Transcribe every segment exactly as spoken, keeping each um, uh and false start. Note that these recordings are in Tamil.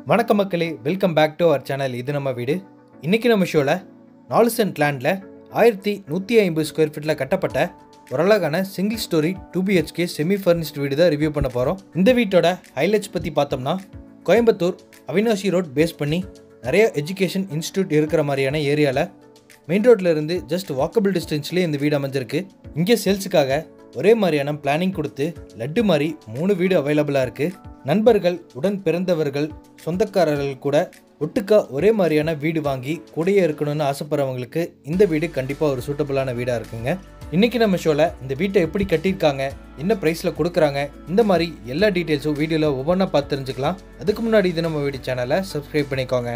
வணக்கம் மக்களே, welcome back to our channel. இது நம்ம வீடு. இன்றைக்கி நம்ம ஷோவில் நாலு சென்ட் லேண்டில் ஆயிரத்தி நூற்றி ஐம்பது ஸ்கொயர் ஃபீட்டில் கட்டப்பட்ட ஒரு அழகான single storey two BHK semi furnished வீடு தான் ரிவ்யூ பண்ண போகிறோம். இந்த வீட்டோட ஹைலைட்ஸ் பற்றி பார்த்தோம்னா, கோயம்புத்தூர் அவினாஷி ரோட் பேஸ் பண்ணி நிறைய எஜுகேஷன் இன்ஸ்டியூட் இருக்கிற மாதிரியான ஏரியாவில் மெயின் ரோட்டில் இருந்து ஜஸ்ட் வாக்கபிள் டிஸ்டன்ஸ்லேயே இந்த வீடு அமைஞ்சிருக்கு. இங்கே சேல்ஸுக்காக ஒரே மாதிரியான பிளானிங் கொடுத்து லட்டு மாதிரி மூணு வீடு அவைலபிளாக இருக்குது. நண்பர்கள், உடன் பிறந்தவர்கள், சொந்தக்காரர்கள் கூட ஒட்டுக்கா ஒரே மாதிரியான வீடு வாங்கி கூடயே இருக்கணும்னு ஆசைப்படுறவங்களுக்கு இந்த வீடு கண்டிப்பாக ஒரு சூட்டபுளான வீடாக இருக்குங்க. இன்றைக்கி நம்ம ஷோவில் இந்த வீட்டை எப்படி கட்டியிருக்காங்க, என்ன ப்ரைஸில் கொடுக்குறாங்க, இந்த மாதிரி எல்லா டீட்டெயில்ஸும் வீடியோவில் ஒவ்வொன்றா பார்த்து தெரிஞ்சுக்கலாம். அதுக்கு முன்னாடி இது நம்ம வீடு சேனலை சப்ஸ்கிரைப் பண்ணிக்கோங்க.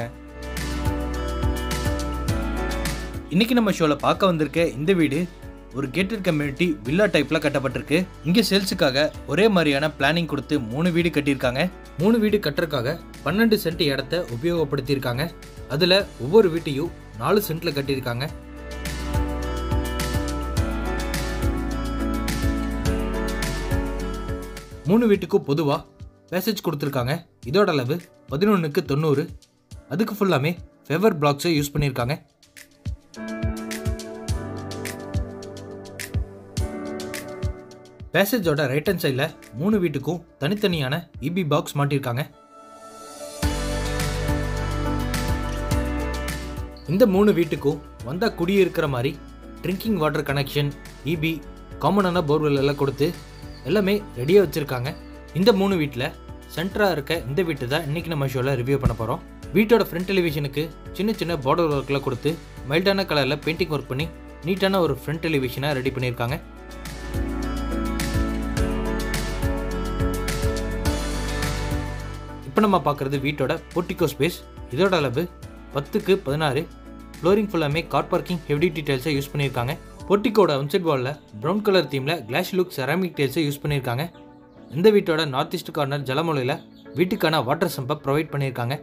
இன்றைக்கி நம்ம ஷோவில் பார்க்க வந்திருக்க இந்த வீடு ஒரு கேட்டட் கம்யூனிட்டி வில்லா டைப்பில் கட்டப்பட்டிருக்கு. இங்கே சேல்ஸுக்காக ஒரே மாதிரியான பிளானிங் கொடுத்து மூணு வீடு கட்டியிருக்காங்க. மூணு வீடு கட்டுறதுக்காக பன்னெண்டு சென்ட் இடத்த உபயோகப்படுத்தியிருக்காங்க. அதில் ஒவ்வொரு வீட்டையும் நாலு சென்ட்டில் கட்டியிருக்காங்க. மூணு வீட்டுக்கும் பொதுவாக பேசேஜ் கொடுத்துருக்காங்க. இதோட அளவு பதினொன்றுக்கு தொண்ணூறு. அதுக்கு ஃபுல்லாமே ஃபேவர் பிளாக்ஸை யூஸ் பண்ணியிருக்காங்க. பேசேஜோட ரைட் ஹேண்ட் சைடில் மூணு வீட்டுக்கும் தனித்தனியான இபி பாக்ஸ் மாட்டியிருக்காங்க. இந்த மூணு வீட்டுக்கும் வந்தால் குடியிருக்கிற மாதிரி ட்ரிங்கிங் வாட்டர் கனெக்ஷன், இபி, காமனான போர்வெல் எல்லாம் கொடுத்து எல்லாமே ரெடியாக வச்சுருக்காங்க. இந்த மூணு வீட்டில் சென்டராக இருக்க இந்த வீட்டு தான் இன்றைக்கி நம்ம ஷோவில் ரிவ்யூ பண்ண போகிறோம். வீட்டோட ஃப்ரண்ட் டெலிவிஷனுக்கு சின்ன சின்ன பார்டர் ஒர்க்கில் கொடுத்து மைல்டான கலரில் பெயிண்டிங் ஒர்க் பண்ணி நீட்டான ஒரு ஃப்ரண்ட் டெலிவிஷனை ரெடி பண்ணியிருக்காங்க. இப்போ நம்ம பார்க்குறது வீட்டோட போர்ட்டிகோ ஸ்பேஸ். இதோட அளவு பத்துக்கு பதினாறு. ஃப்ளோரிங் ஃபுல்லாமே கார் பார்க்கிங் ஹெவி டீடைல்ஸை யூஸ் பண்ணியிருக்காங்க. போர்ட்டிகோட அவுட்சைட் வாலில் ப்ரௌன் கலர் தீமில் கிளாஸ் லுக் செராமிக் டைல்ஸை யூஸ் பண்ணியிருக்காங்க. இந்த வீட்டோட நார்த் ஈஸ்ட் கார்னர் ஜலமூலையில் வீட்டுக்கான வாட்டர் சம்பை ப்ரொவைட் பண்ணியிருக்காங்க.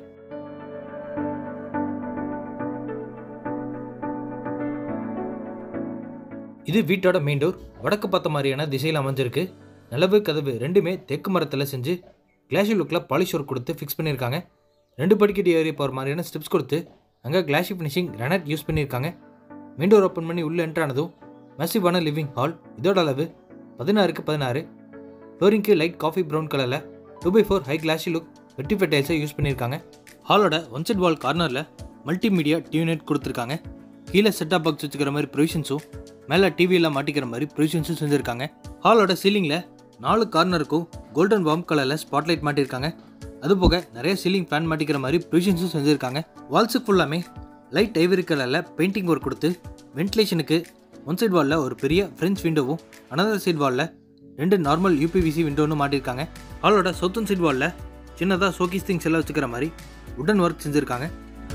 இது வீட்டோட மெயின் டோர். வடக்கு பார்த்த மாதிரியான திசையில் அமைஞ்சிருக்கு. நிலவு கதவு ரெண்டுமே தேக்கு மரத்தில் செஞ்சு கிளாஷி லுக்கில் பாலிஷ் ஒர்க் கொடுத்து ஃபிக்ஸ் பண்ணியிருக்காங்க. ரெண்டு படிக்கட்டு ஏறி போகிற மாதிரியான ஸ்டெப்ஸ் கொடுத்து அங்கே கிளாஷி ஃபினிஷிங் கிரானைட் யூஸ் பண்ணியிருக்காங்க. மெயின் டோர் ஓப்பன் பண்ணி உள்ளே என்ட்ரானதும் மேசிவான லிவிங் ஹால். இதோட அளவு பதினாறுக்கு பதினாறு. ஃப்ளோரிங்க்கு லைட் காஃபி ப்ரௌன் கலரில் two by four high glassy look vitrified டைல்ஸை யூஸ் பண்ணியிருக்காங்க. ஹாலோட ஒன் சைட் வால் கார்னரில் மல்டிமீடியா டியூனெட் கொடுத்துருக்காங்க. கீழே செட்டாப் பாக்ஸ் வச்சுக்கிற மாதிரி ப்ரொவிஷன்ஸும் மேலே டிவியெல்லாம் மாட்டிக்கிற மாதிரி ப்ரொவிஷன்ஸும் செஞ்சுருக்காங்க. ஹாலோட சீலிங்கில் நாலு கார்னருக்கும் கோல்டன் வார்ம் கலரில் ஸ்பாட்லைட் மாட்டியிருக்காங்க. அதுபோக நிறைய சீலிங் ஃபேன் மாட்டிக்கிற மாதிரி ப்ரொவிஷன்ஸும் செஞ்சுருக்காங்க. வால்ஸுக்கு ஃபுல்லாமே லைட் ஐவரி கலரில் பெயிண்டிங் ஒர்க் கொடுத்து வென்டிலேஷனுக்கு ஒன் சைட் வாலில் ஒரு பெரிய ஃப்ரெஞ்ச் விண்டோவும் அனதர் சைட் வாலில் ரெண்டு நார்மல் யூபிவிசி விண்டோன்னு மாட்டியிருக்காங்க. ஹாலோட சவுத்தன் சைட் வாலில் சின்னதாக ஷோகேஸ் திங்ஸ் எல்லாம் வச்சுக்கிற மாதிரி உடன் ஒர்க் செஞ்சுருக்காங்க.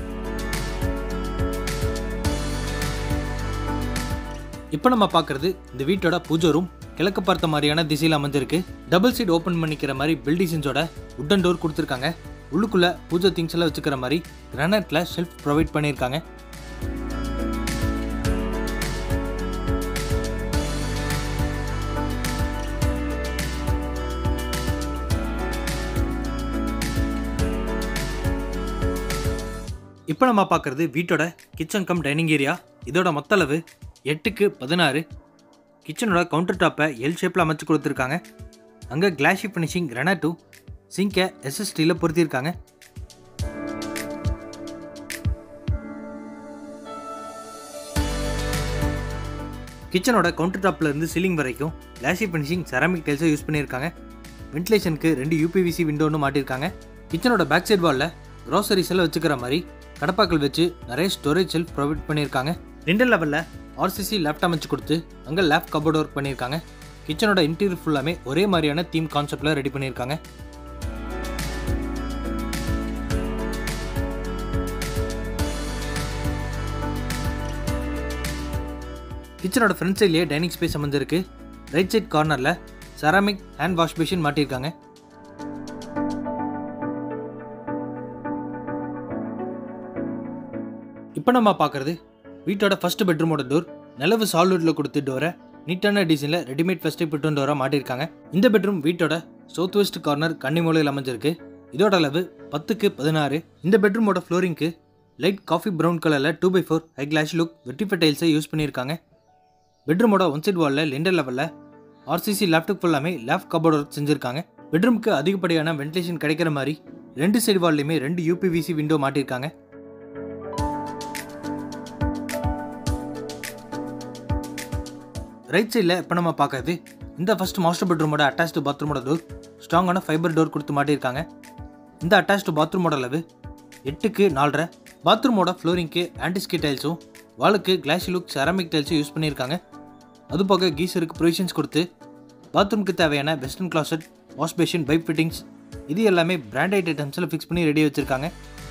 இப்போ நம்ம பார்க்குறது இந்த வீட்டோட பூஜை ரூம். கிழக்கு பார்த்த மாதிரியான திசையில் அமைஞ்சிருக்கு. டபுள் சைட் ஓப்பன் பண்ணிக்கிற மாதிரி பில்டிசன்ஸோட உட்டன் டோர் கொடுத்துருக்காங்க. உள்ளுக்குள்ளே பூஜை திங்ஸ் எல்லாம் வச்சுக்கிற மாதிரி கிரானைட்ல ஷெல்ஃப் ப்ரொவைட் பண்ணியிருக்காங்க. இப்போ நம்ம பார்க்குறது வீட்டோட கிச்சன் கம் டைனிங் ஏரியா. இதோட மொத்த அளவு எட்டுக்கு பதினாறு. கிச்சனோட கவுண்டர் டாப்பை எல் ஷேப்பில் அமைச்சு கொடுத்துருக்காங்க. அங்கே கிளாஷி ஃபினிஷிங் கிரானைட்டும் சிங்கை எஸ்எஸ்டியில் பொருத்தியிருக்காங்க. கிச்சனோட கவுண்டர் டாப்பில் இருந்து சீலிங் வரைக்கும் கிளாஷி ஃபினிஷிங் செராமிக் டைல்ஸை யூஸ் பண்ணியிருக்காங்க. வென்டிலேஷனுக்கு ரெண்டு யூபிவிசி விண்டோன்னு மாட்டியிருக்காங்க. கிச்சனோட பேக் சைட் வாலில் க்ராசரிஸ் எல்லாம் வச்சுக்கிற மாதிரி கடப்பாக்கள் வச்சு நிறைய ஸ்டோரேஜ் ஷெல்ஃப் ப்ரொவைட் பண்ணியிருக்காங்க. ரெண்டு லெவலில் ஆர்சிசி லேப்டாப் அமைச்சு கொடுத்து அங்கே லேப் கபோர்ட் ஒர்க் பண்ணியிருக்காங்க. கிச்சனோட இன்டீரியர் ஃபுல்லாமே ஒரே மாதிரியான தீம் கான்செப்டில் ரெடி பண்ணியிருக்காங்க. கிச்சனோட ஃப்ரண்ட் சைட்லேயே டைனிங் ஸ்பேஸ் அமைஞ்சிருக்கு. ரைட் சைட் கார்னரில் செராமிக் ஹேண்ட் வாஷ் பேஷன் மாட்டியிருக்காங்க. இப்போ நம்ம பார்க்குறது வீட்டோட ஃபர்ஸ்ட் பெட்ரூமோட டோர். நிலவு சால்வுட்டில் கொடுத்து டோரை நீட்டான டிசைனில் ரெடிமேட் ஃபர்ஸ்ட் பெட்ரூம் டோராக மாட்டியிருக்காங்க. இந்த பெட்ரூம் வீட்டோட சவுத் வெஸ்ட் கார்னர் கன்னி மூலையில் அமைஞ்சிருக்கு. இதோட அளவு பத்துக்கு பதினாறு. இந்த பெட்ரூமோட ஃப்ளோரிங்க்கு லைட் காஃபி ப்ரௌன் கலரில் two by four high gloss look vitrified டைல்ஸை யூஸ் பண்ணியிருக்காங்க. பெட்ரூமோட ஒன் சைட் வாலில் லிண்டர் லெவலில் ஆர்சிசி லேப்டாப் ஃபுல்லாமே லேப் கபோர்ட் ஒர்க் செஞ்சுருக்காங்க. பெட்ரூமுக்கு அதிகப்படியான வென்டிலேஷன் கிடைக்கிற மாதிரி ரெண்டு சைடு வால்லையுமே ரெண்டு யூபிவிசி விண்டோ மாட்டியிருக்காங்க. ரைட் சைடில் இப்போ நம்ம பார்க்கறது இந்த ஃபர்ஸ்ட் மாஸ்டர் பெட்ரூமோட அட்டாச்டு பாத்ரூமோட டோர் ஸ்ட்ராங்கான ஃபைபர் டோர் கொடுத்து மாட்டியிருக்காங்க. இந்த அட்டாச்டு பாத்ரூமோட அளவு எட்டுக்கு நாலரை. பாத்ரூமோட ஃப்ளோரிங்க்கு ஆன்டிஸ்கி டைல்ஸும் வாலுக்கு கிளாசி லுக் செராமிக் டைல்ஸும் யூஸ் பண்ணியிருக்காங்க. அதுபோக கீசருக்கு ப்ரொவிஷன்ஸ் கொடுத்து பாத்ரூமுக்கு தேவையான western closet, wash basin, pipe fittings இது எல்லாமே பிராண்டட் ஐட்டம்ஸில் ஃபிக்ஸ் பண்ணி ரெடியாக வச்சுருக்காங்க.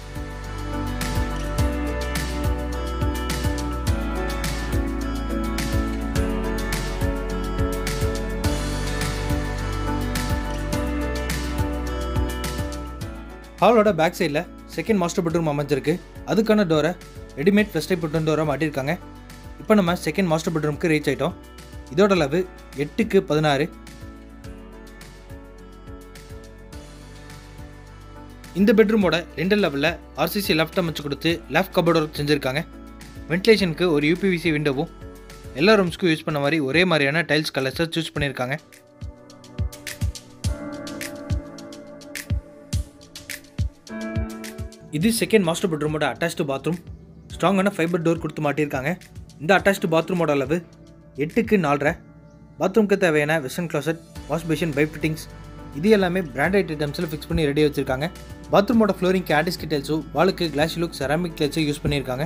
ஹாலோட பேக் சைடில் செகண்ட் மாஸ்டர் பெட்ரூம் அமைஞ்சிருக்கு. அதுக்கான டோரை ரெடிமேட் ஃப்ளஷ் டைப் பெட்ரூம் டோரை மாட்டியிருக்காங்க. இப்போ நம்ம செகண்ட் மாஸ்டர் பெட்ரூமுக்கு ரீச் ஆகிட்டோம். இதோட அளவு எட்டுக்கு பதினாறு. இந்த பெட்ரூமோட ரெண்டு லெவலில் ஆர்சிசி லெஃப்ட் அமைச்சு கொடுத்து லேப் கபோர்ட் ஒர்க் செஞ்சுருக்காங்க. வென்டிலேஷனுக்கு ஒரு யூபிவிசி விண்டோவும் எல்லா ரூம்ஸ்க்கும் யூஸ் பண்ண மாதிரி ஒரே மாதிரியான டைல்ஸ் கலர்ஸை சூஸ் பண்ணியிருக்காங்க. இது செகண்ட் மாஸ்டர் பெட்ரூமோட அட்டாச்டு பாத்ரூம். ஸ்ட்ராங்கான ஃபைபர் டோர் கொடுத்து மாட்டியிருக்காங்க. இந்த அட்டாச்டு பாத்ரூமோட அளவு எட்டுக்கு நாலரை. பாத்ரூமுக்கு தேவையான western closet, wash basin, pipe fittings இது எல்லாமே பிராண்டட் ஐட்டம்ஸில் ஃபிக்ஸ் பண்ணி ரெடியாக வச்சுருக்காங்க. பாத்ரூமோட ஃப்ளோரிங்க்கு ஆன்டிஸ்கி டைல்ஸும் வாலுக்கு கிளாசி லுக் செராமிக் டைல்ஸும் யூஸ் பண்ணியிருக்காங்க.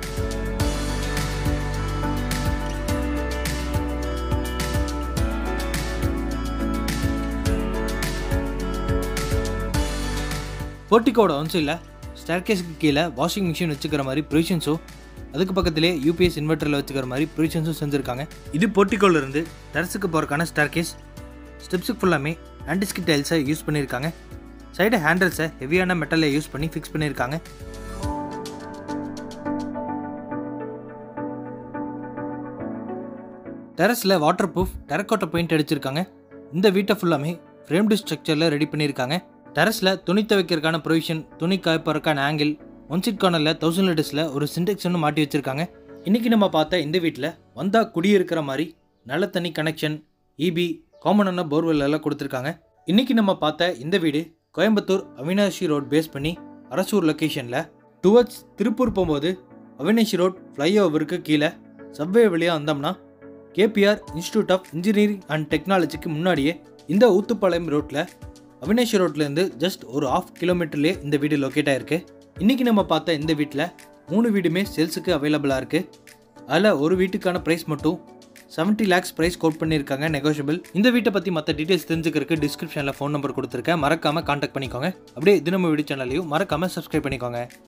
போர்ட்டிகோட ஒன்சைடில் ஸ்டேர்கேஸுக்கு கீழே வாஷிங் மிஷின் வச்சுக்கிற மாதிரி ப்ரொவிஷன்ஸும் அதுக்கு பக்கத்திலே யூபிஎஸ் இன்வெர்ட்டரில் வச்சுக்கிற மாதிரி ப்ரொவிஷன்ஸும் செஞ்சுருக்காங்க. இது போர்ட்டிகோலேருந்து டெரஸுக்கு போகிறக்கான ஸ்டேர்கேஸ். ஸ்டெப்ஸுக்கு ஃபுல்லாமே ஆன்டிஸ்கி டைல்ஸை யூஸ் பண்ணியிருக்காங்க. சைடு ஹேண்டில்ஸை ஹெவியான மெட்டலை யூஸ் பண்ணி ஃபிக்ஸ் பண்ணியிருக்காங்க. டெரஸில் வாட்டர் ப்ரூஃப் டெரக்கோட்டா பெயிண்ட் அடிச்சிருக்காங்க. இந்த வீட்டை ஃபுல்லாமே ஃப்ரேம்டு ஸ்ட்ரக்சரில் ரெடி பண்ணியிருக்காங்க. டெரஸில் துணி துவைக்கிறதுக்கான ப்ரொவிஷன், துணி காய்ப்பறக்கான ஆங்கிள், ஒன் சீட் கார்னரில் தௌசண்ட் லிட்டர்ஸில் ஒரு சிண்டெக்ஸ் ஒன்று மாட்டி வச்சுருக்காங்க. இன்றைக்கி நம்ம பார்த்த இந்த வீட்டில் வந்தால் குடியிருக்கிற மாதிரி நல்ல தண்ணி கனெக்ஷன், இபி, காமனான போர்வெல் எல்லாம் கொடுத்துருக்காங்க. இன்றைக்கி நம்ம பார்த்த இந்த வீடு கோயம்புத்தூர் அவினாஷி ரோட் பேஸ் பண்ணி அரசூர் லொக்கேஷனில் டுவர்ட்ஸ் திருப்பூர் போகும்போது அவினாஷி ரோட் ஃப்ளைஓவருக்கு கீழே சப்வே வழியாக வந்தோம்னா KPR institute of engineering and டெக்னாலஜிக்கு முன்னாடியே இந்த ஊத்துப்பாளையம் ரோட்டில் அவினாஷி ரோட்லேருந்து ஜஸ்ட் ஒரு ஆஃப் கிலோமீட்டர்லேயே இந்த வீடு லொக்கேட் ஆகிருக்கு. இன்றைக்கி நம்ம பார்த்த இந்த வீட்டில் மூணு வீடுமே சேல்ஸுக்கு அவைலபிளாக இருக்குது. அதில் ஒரு வீட்டுக்கான ப்ரைஸ் மட்டும் செவன்ட்டி லேக்ஸ் ப்ரைஸ் கோட் பண்ணியிருக்காங்க, நெகோஷியபிள். இந்த வீட்டை பற்றி மற்ற டீட்டெயில்ஸ் தெரிஞ்சுக்கிறதுக்கு டிஸ்கிரிப்ஷனில் ஃபோன் நம்பர் கொடுத்துருக்கேன், மறக்காமல் கான்டாக்ட் பண்ணிக்கோங்க. அப்படியே தினமும் வீடியோ சேனலையும் மறக்காமல் சப்ஸ்கிரைப் பண்ணிக்கோங்க.